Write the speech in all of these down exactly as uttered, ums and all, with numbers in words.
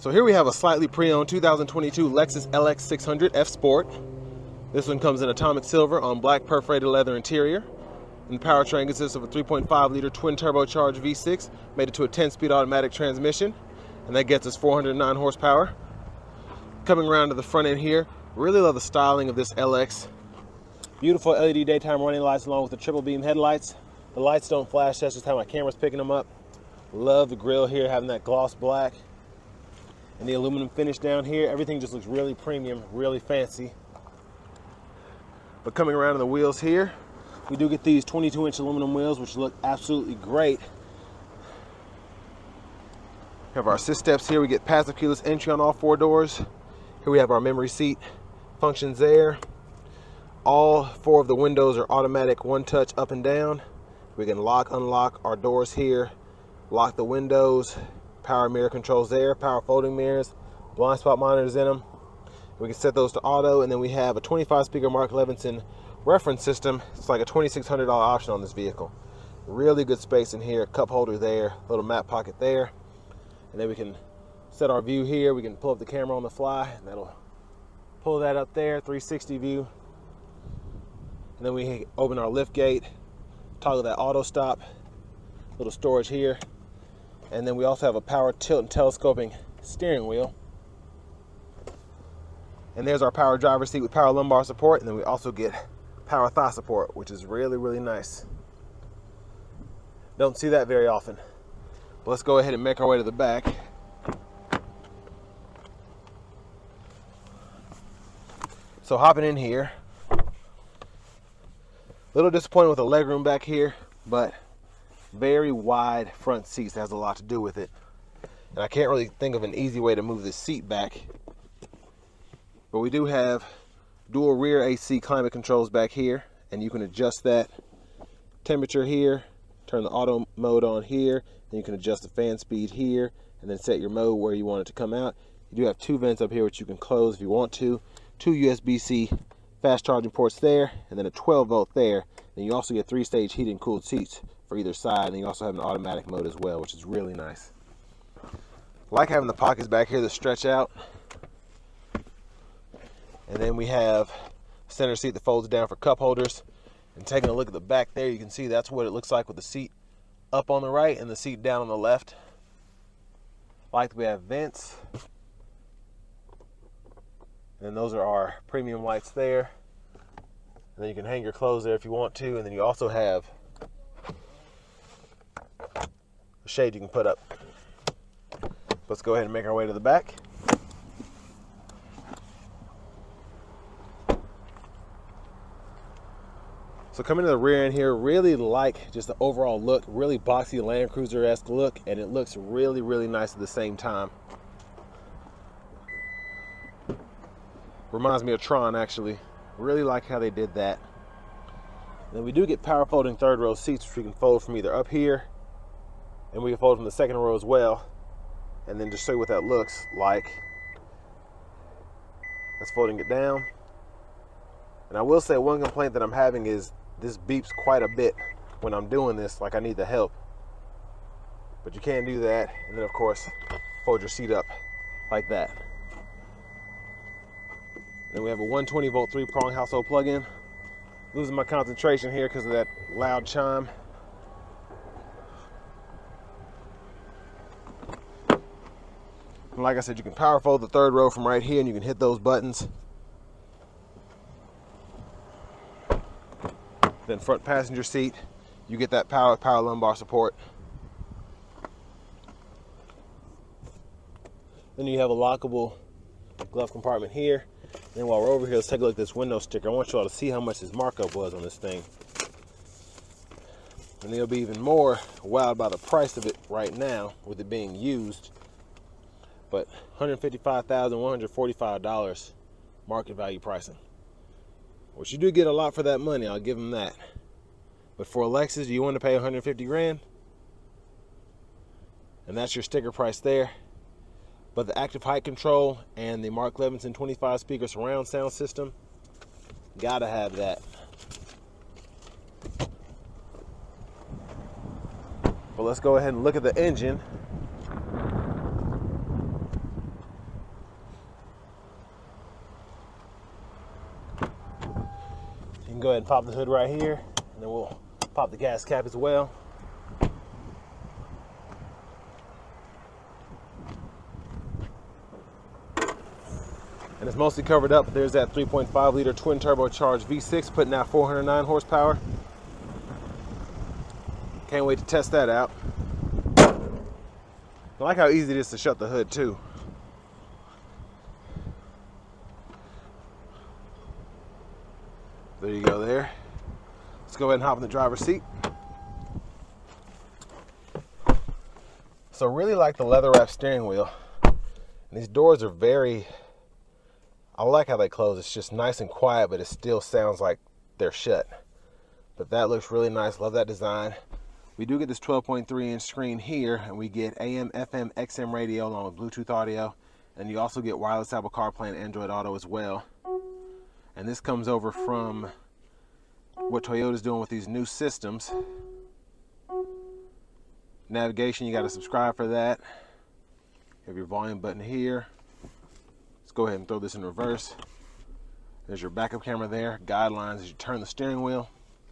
So here we have a slightly pre-owned two thousand twenty-two Lexus L X six hundred F Sport. This one comes in atomic silver on black perforated leather interior. And the powertrain consists of a three point five liter twin turbocharged V six made it to a ten speed automatic transmission, and that gets us four hundred nine horsepower. Coming around to the front end here, really love the styling of this L X. Beautiful L E D daytime running lights along with the triple beam headlights. The lights don't flash, that's just how my camera's picking them up. Love the grille here, having that gloss black. And the aluminum finish down here, everything just looks really premium, really fancy. But coming around to the wheels here, we do get these twenty-two inch aluminum wheels, which look absolutely great. We have our assist steps here. We get passive keyless entry on all four doors. Here we have our memory seat functions there. All four of the windows are automatic one touch up and down. We can lock, unlock our doors here, lock the windows. Power mirror controls there, power folding mirrors, blind spot monitors in them. We can set those to auto, and then we have a twenty-five speaker Mark Levinson reference system. It's like a twenty-six hundred dollar option on this vehicle. Really good space in here, cup holder there, little map pocket there. And then we can set our view here. We can pull up the camera on the fly, and that'll pull that up there, three sixty view. And then we open our lift gate, toggle that auto stop, little storage here. And then we also have a power tilt and telescoping steering wheel. And there's our power driver seat with power lumbar support. And then we also get power thigh support, which is really, really nice. Don't see that very often. But let's go ahead and make our way to the back. So hopping in here, a little disappointed with the legroom back here, but very wide front seats. That has a lot to do with it. And I can't really think of an easy way to move this seat back. But we do have dual rear A C climate controls back here, and you can adjust that temperature here, turn the auto mode on here, and you can adjust the fan speed here, and then set your mode where you want it to come out. You do have two vents up here which you can close if you want to, two U S B C fast charging ports there, and then a twelve volt there. And you also get three stage heated and cooled seats for either side, and you also have an automatic mode as well, which is really nice. I like having the pockets back here that stretch out. And then we have a center seat that folds down for cup holders. And taking a look at the back there, you can see that's what it looks like with the seat up on the right and the seat down on the left. Like we have vents. And then those are our premium lights there. And then you can hang your clothes there if you want to. And then you also have a shade you can put up. Let's go ahead and make our way to the back. So coming to the rear end here, really like just the overall look, really boxy Land Cruiser-esque look, and it looks really, really nice at the same time. Reminds me of Tron, actually. Really like how they did that. And then we do get power folding third row seats, which we can fold from either up here, and we can fold from the second row as well. And then just show you what that looks like. That's folding it down. And I will say one complaint that I'm having is this beeps quite a bit when I'm doing this, like I need the help. But you can do that, and then of course fold your seat up like that. Then we have a one twenty volt three prong household plug-in. Losing my concentration here because of that loud chime. And like I said, you can power fold the third row from right here, and you can hit those buttons. Then front passenger seat, you get that power power lumbar support. Then you have a lockable glove compartment here. Then while we're over here, let's take a look at this window sticker. I want you all to see how much this markup was on this thing. And you'll be even more wowed by the price of it right now with it being used. But one hundred fifty-five thousand one hundred forty-five dollars market value pricing. Which you do get a lot for that money, I'll give them that. But for a Lexus, do you want to pay one hundred fifty grand? And that's your sticker price there. But the active height control and the Mark Levinson twenty-five speaker surround sound system, gotta have that. But let's go ahead and look at the engine. can go ahead and pop the hood right here, and then we'll pop the gas cap as well. And it's mostly covered up. There's that three point five liter twin turbocharged V six putting out four hundred nine horsepower. Can't wait to test that out. I like how easy it is to shut the hood too. There you go there. Let's go ahead and hop in the driver's seat. So really like the leather wrap steering wheel. And these doors are very, I like how they close. It's just nice and quiet, but it still sounds like they're shut. But that looks really nice. Love that design. We do get this twelve point three inch screen here, and we get A M, F M, X M radio along with Bluetooth audio. And you also get wireless Apple CarPlay and Android Auto as well. And this comes over from what Toyota's doing with these new systems. Navigation, you got to subscribe for that. You have your volume button here. Let's go ahead and throw this in reverse. There's your backup camera there. Guidelines as you turn the steering wheel.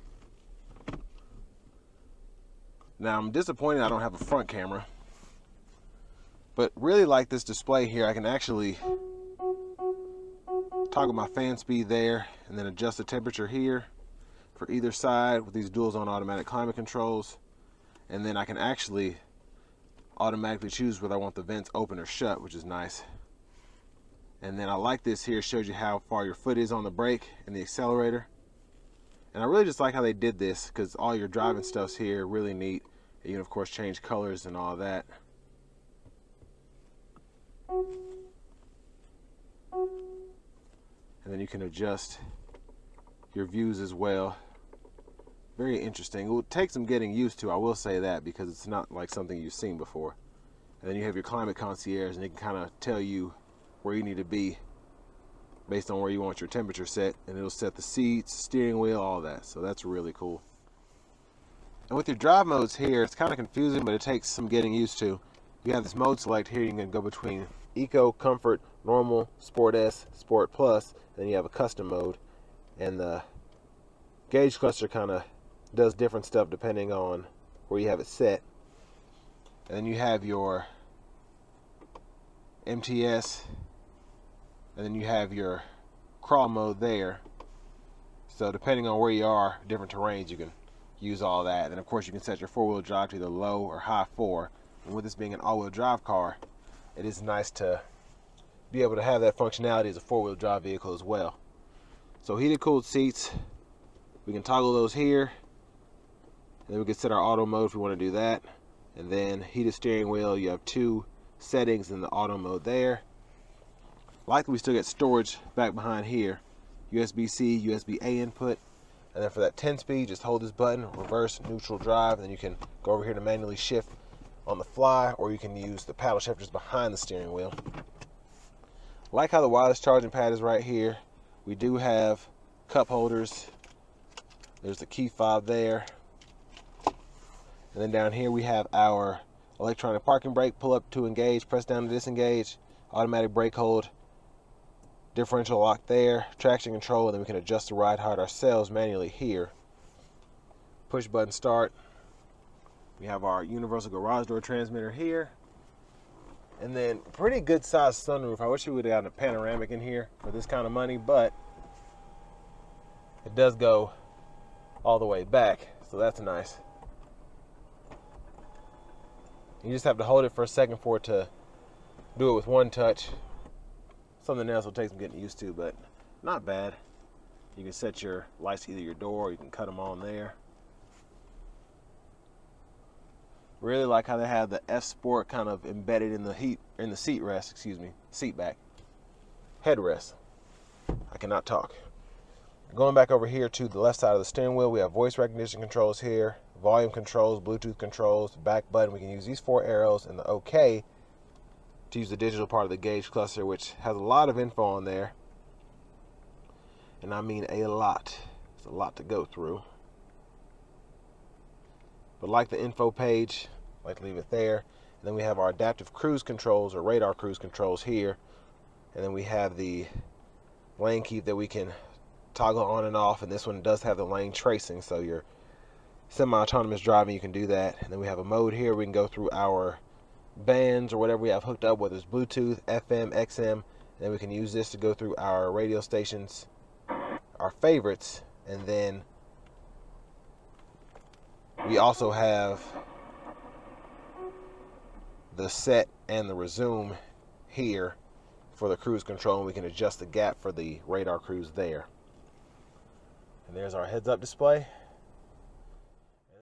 Now I'm disappointed I don't have a front camera, but really like this display here. I can actually toggle my fan speed there and then adjust the temperature here for either side with these dual zone automatic climate controls. And then I can actually automatically choose whether I want the vents open or shut, which is nice. And then I like this here, it shows you how far your foot is on the brake and the accelerator. And I really just like how they did this, because all your driving stuff's here, really neat. You can of course change colors and all that. And then you can adjust your views as well. Very interesting. It will take some getting used to, I will say that, because it's not like something you've seen before. And then you have your climate concierge, and it can kind of tell you where you need to be based on where you want your temperature set, and it'll set the seats, steering wheel, all that. So that's really cool. And with your drive modes here, it's kind of confusing, but it takes some getting used to. You have this mode select here. You can go between Eco, Comfort, Normal, Sport S, Sport Plus, and then you have a custom mode. And the gauge cluster kind of does different stuff depending on where you have it set. And then you have your M T S, and then you have your crawl mode there. So depending on where you are, different terrains, you can use all that. And of course you can set your four-wheel drive to either low or high four. And with this being an all-wheel drive car, it is nice to be able to have that functionality as a four-wheel drive vehicle as well. So heated cooled seats, we can toggle those here, and then we can set our auto mode if we want to do that. And then heated steering wheel, you have two settings in the auto mode there. Likely we still get storage back behind here, U S B C, U S B A input. And then for that ten speed, just hold this button, reverse, neutral drive, and then you can go over here to manually shift on the fly, or you can use the paddle shifters behind the steering wheel. Like how the wireless charging pad is right here. We do have cup holders. There's the key fob there. And then down here we have our electronic parking brake, pull up to engage, press down to disengage, automatic brake hold, differential lock there, traction control, and then we can adjust the ride height ourselves manually here. Push button start. We have our universal garage door transmitter here. And then pretty good sized sunroof. I wish we would have gotten a panoramic in here for this kind of money, but it does go all the way back, so that's nice. You just have to hold it for a second for it to do it with one touch. Something else will take some getting used to, but not bad. You can set your lights to either your door, or you can cut them on there. Really like how they have the F Sport kind of embedded in the heat in the seat rest, excuse me, seat back, headrest. I cannot talk. Going back over here to the left side of the steering wheel, we have voice recognition controls here, volume controls, Bluetooth controls, back button. We can use these four arrows and the OK to use the digital part of the gauge cluster, which has a lot of info on there. And I mean a lot. It's a lot to go through. But like the info page, I like to leave it there. And then we have our adaptive cruise controls or radar cruise controls here. And then we have the lane keep that we can toggle on and off, and this one does have the lane tracing, so your semi-autonomous driving, you can do that. And then we have a mode here. We can go through our bands or whatever we have hooked up, whether it's Bluetooth, F M, X M, and then we can use this to go through our radio stations, our favorites, and then we also have the set and the resume here for the cruise control, and we can adjust the gap for the radar cruise there. And there's our heads-up display.